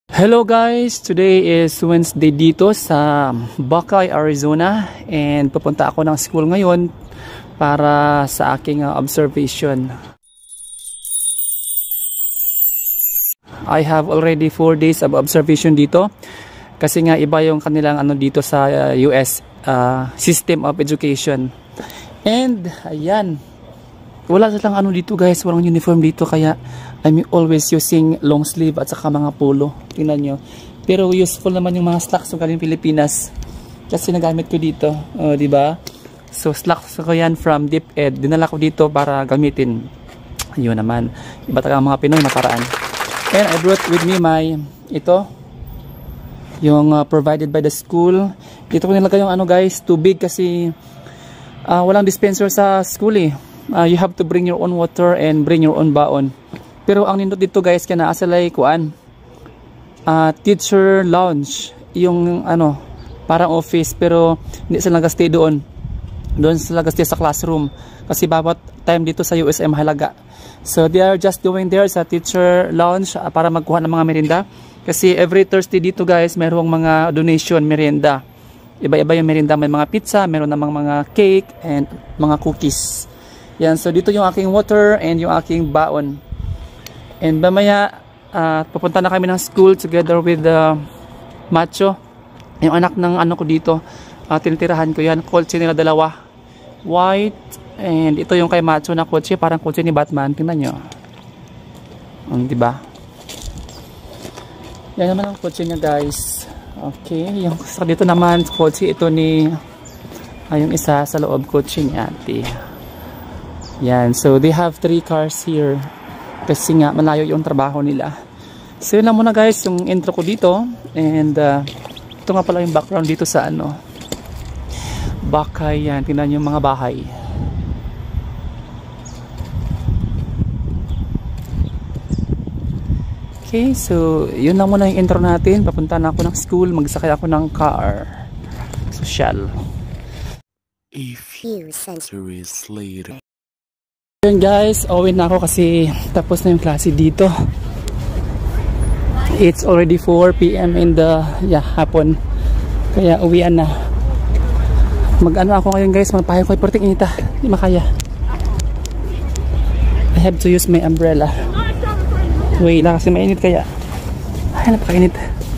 Hello guys! Today is Wednesday dito sa Buckeye, Arizona, and pupunta ako ng school ngayon para sa aking observation. I have already 4 days of observation dito kasi nga iba yung kanilang dito sa US system of education. And ayan, wala silang dito guys, walang uniform dito, kaya I'm always using long sleeve at saka mga polo. Tingnan nyo. Pero useful naman yung mga slacks ng galing Pilipinas. Kasi nagamit ko dito. Diba? So slacks ko yan from DepEd. Dinala ko dito para gamitin. Ayun naman. Iba talaga mga Pinoy nakaraan. And I brought with me ito. Yung provided by the school. Dito ko nilagay yung guys, tubig kasi walang dispenser sa school eh. You have to bring your own water and bring your own baon. Pero ang nindot dito guys, kaya naasalay kuan teacher lounge, yung parang office, pero hindi sila nag-stay doon sila nag-stay sa classroom kasi bawat time dito sa USM halaga. So they are just doing there sa teacher lounge para magkuha ng mga merienda, kasi every Thursday dito guys mayroong mga donation merienda. Iba-iba yung merienda, may mga pizza, meron namang mga cake and mga cookies. Yan, so dito yung aking water and yung aking baon. And mamaya, pupunta na kami ng school together with Macho, yung anak ng ko dito. Tinitirahan ko yan. Kotse nila dalawa. White. And ito yung kay Macho na kotse. Parang kotse ni Batman. Tingnan nyo. Diba? Yan naman ang kotse niya guys. Okay. Yung dito naman, kotse ito ni yung isa sa loob, kotse ni ate. Yan. So they have 3 cars here. Kasi nga malayo yung trabaho nila. So yun lang muna guys yung intro ko dito. And ito nga pala yung background dito sa Buckeye. Yan, tingnan yung mga bahay. Okay, so yun lang muna yung intro natin. Papunta na ako ng school, magsakay ako ng car. Social. A few centuries later. Yun guys, uwi na ako kasi tapos na yung klase dito. It's already 4 PM in the hapon. Kaya uwian na. Ako ngayon guys, magpahay ko ay porting inita. Hindi makaya. I have to use my umbrella. Wait lang kasi mainit kaya. Ay, napakainit.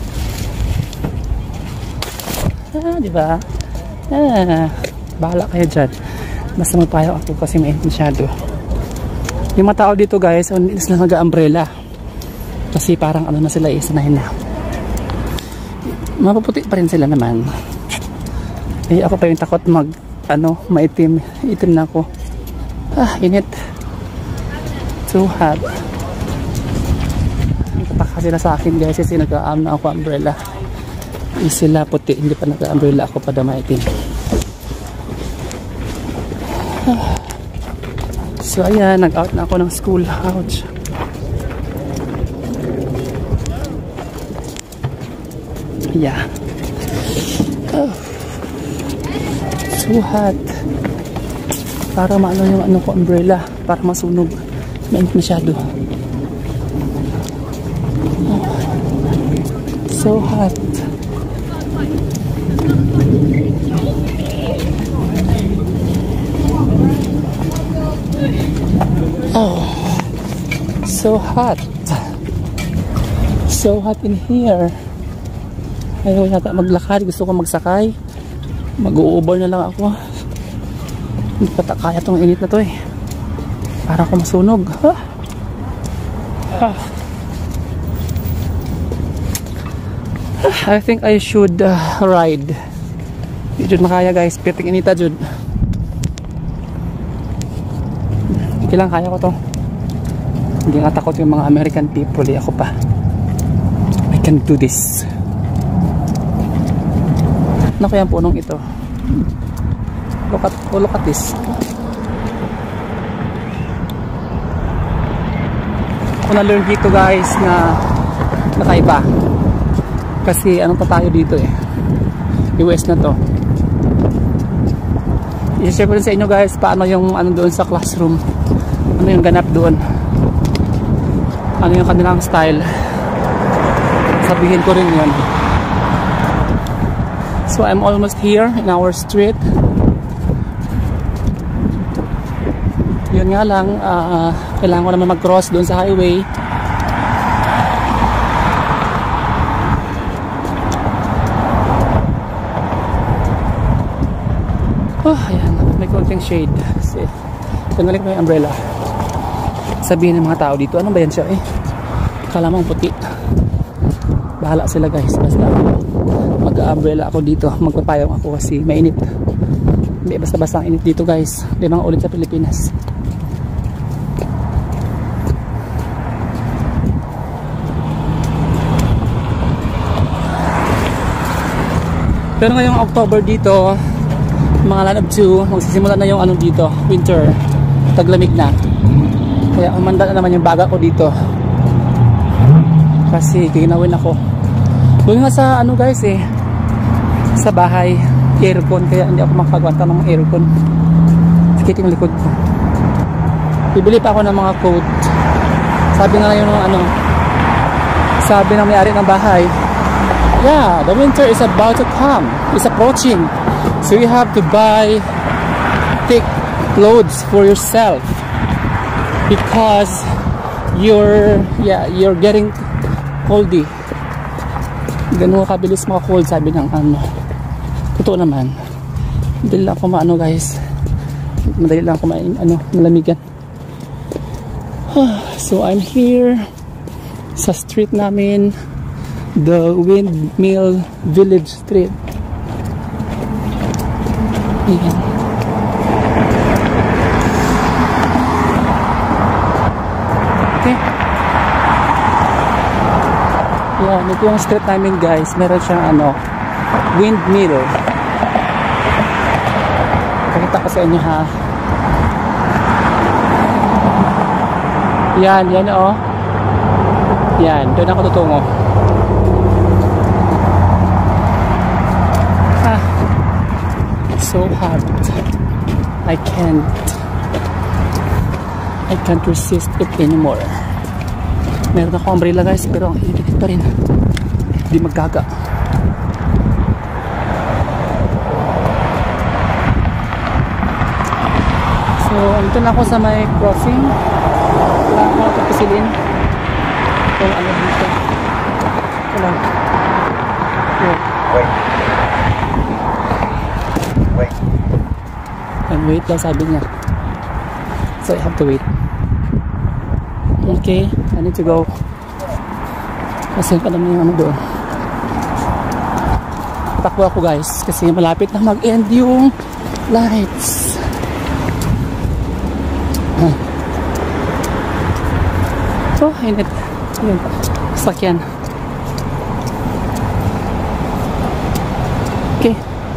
Diba? Bahala kayo dyan. Basta magpahay ako kasi mainit masyado. Yung mga tao dito guys, hindi sila nag-umbrella. Kasi parang na sila, sanayin na. Mapuputi pa rin sila naman. Eh ako pa yung takot maitim. Itim na ako. Init. Too hot. Nagtataka sila sa akin guys kasi nag-aam na ako umbrella. Sila puti, hindi pa nag-umbrella ako pa na maitim. So ayan, nag-out na ako ng school. Ouch. Yeah. So hot. Para yung ko umbrella, para masunog. Mainit masyado. So hot. So hot. So hot in here. Ayaw yata maglakad. Gusto ko magsakay. Mag-u-uber na lang ako. Hindi pa kaya itong init na to eh. Para ako masunog. I think I should ride. Hindi jud makaya guys. Piting inita jud. Okay lang, kaya ko to. Hindi nga takot yung mga American people eh. Ako pa. I can do this. Ano kaya ang punong ito? Look at this. Ako na-learn dito guys na nakaiba. Kasi pa tayo dito eh. US na to. I-share ko rin sa inyo guys paano yung doon sa classroom. Ano yung ganap doon. Ano yung kanilang style. sabihin ko rin yun. So I'm almost here in our street. Yun nga lang, kailangan ko naman mag-cross doon sa highway. Oh, ayan, may konting shade. Kasi tanggalin ko yung umbrella. Sabihin ng mga tao dito, ano ba yan siya eh? Akala mo puti. Bahala sila guys. Basta mag-umbrella ako dito. Magpapayong ako kasi mainit. Hindi basta-basta ang init dito guys. Hindi mga ulit sa Pilipinas. Pero ngayong October dito, mga land of 2, magsisimula na yung ano dito, winter, taglamig na. Kaya umanda na naman yung baga ko dito kasi ginawin ako doon nga sa ano guys eh, sa bahay, aircon, kaya hindi ako makagwanta ng aircon. Sakit yung likod ko. Bibili pa ako ng mga coat. Sabi nga yun ano, sabi ng may-ari ng bahay, yeah, the winter is about to come, it's approaching. So you have to buy thick clothes for yourself because you're getting coldy. Ganun kabilis mga cold, sabi ng ano. Totoo naman. Madali lang ako maano guys. Madali lang ako malamigan. So I'm here sa street namin, the Windmill Village Street. Ayan. Okay. Yan, ito yung street namin guys. Meron siyang ano, windmill. Pakita ko sa inyo ha. Yan, yan oh. Yan, doon ako tutungo. So hot. I can't resist it anymore. Meron ako umbrella guys, pero ang init pa rin. Hindi maggaga. So, ito na ako sa may crossing. Wala ako tapisilin. Kung ano dito. Wala. And wait daw sabi niya. So I have to wait. Okay, I need to go. Kasi pa naman yung ano doon. Takbo ako guys kasi malapit na mag-end yung lights. So, init. Yun. Sakyan. Okay.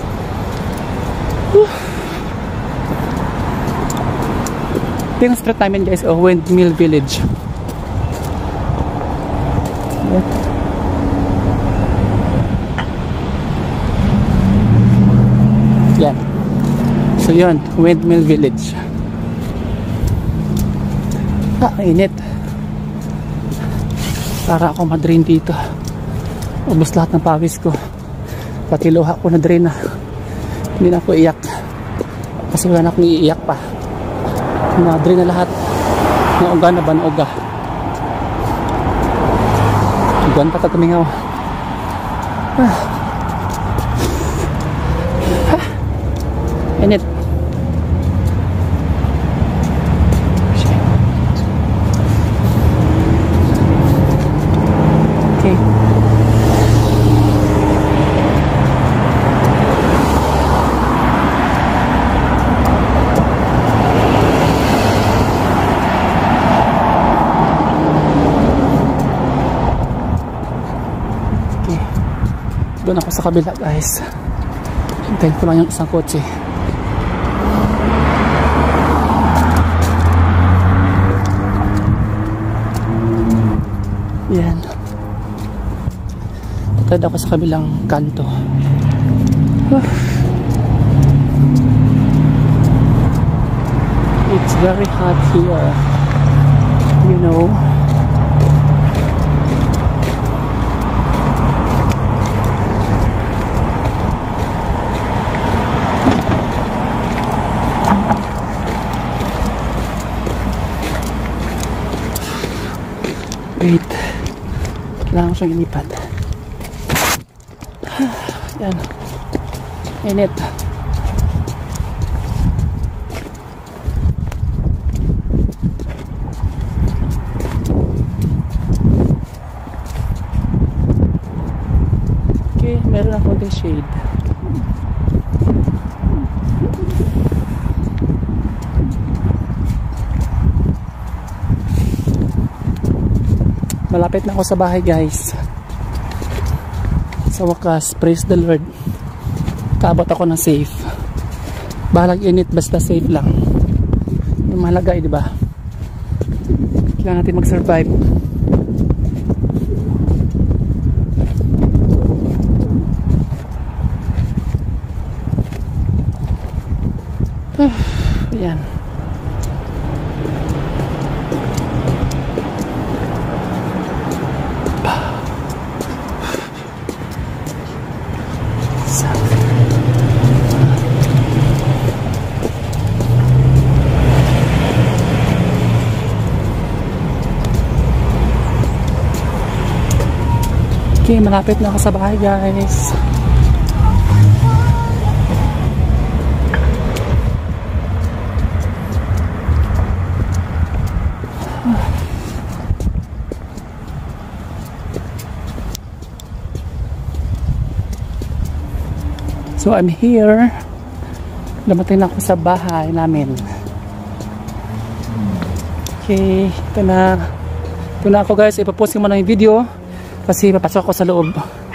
Ito yung street namin guys, Windmill Village. Yan. So yun, Windmill Village. Init. Para ako ma-drain dito. Ubus lahat ng pawis ko. Pati luha ko na-drain na. Hindi na ako iyak. Kasi wala na akong iiyak pa. Na-drain na lahat. Nauga na ba? Nauga. Ugan pa tumingaw. Init. Okay. Doon ako sa kabila guys. Hintayin ko lang yung isang kotse. Yan. Tatad ako sa kabilang kanto. It's very hot here. You know. Kailangan ko siyang ilipad. Yan. Init. Okay, meron lang konting shade. Malapit na ako sa bahay, guys. Sa wakas, praise the Lord, kaabot ako ng safe. Bahalang init, basta safe lang. Yung mahalaga, di ba? Kailangan natin mag-survive. Ayan. Okay, malapit na ako sa bahay, guys. So I'm here. Dumating na ako sa bahay namin. Okay, ito na ako, guys. Ipapost ko muna yung video kasi papasok ako sa loob.